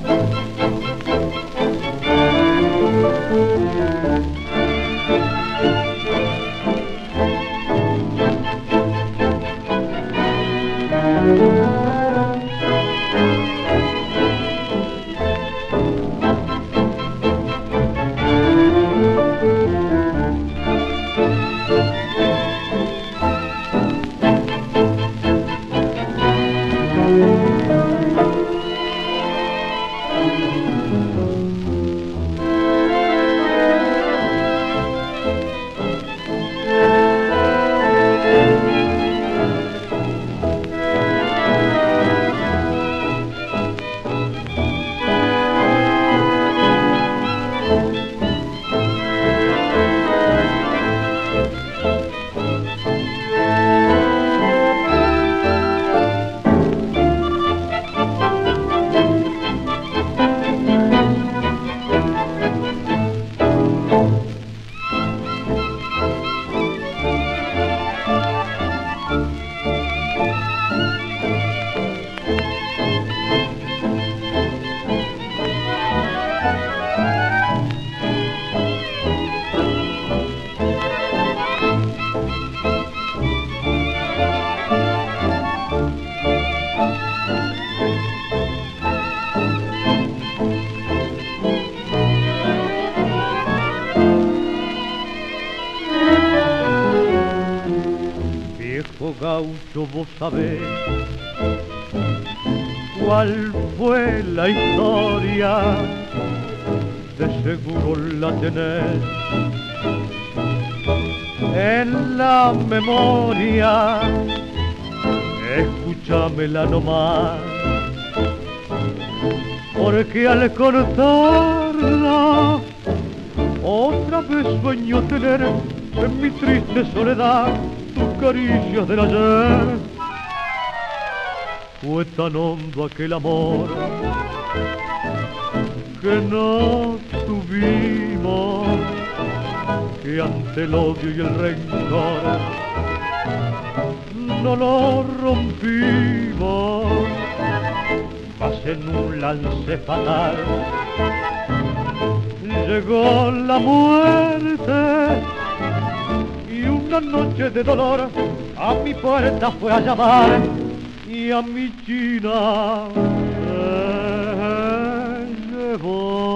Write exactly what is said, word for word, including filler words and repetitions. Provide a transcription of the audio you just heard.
Gaucho, vos sabés cuál fue la historia, de seguro la tenés en la memoria, escúchamela nomás, porque al cortarla otra vez sueño tener en mi triste soledad tus caricias del ayer. Fue tan hondo aquel amor que nos tuvimos, que ante el odio y el rencor no lo rompimos. Mas en un lance fatal llegó la muerte, y una noche de dolor a mi puerta fue a llamar, y a mi China se llevó.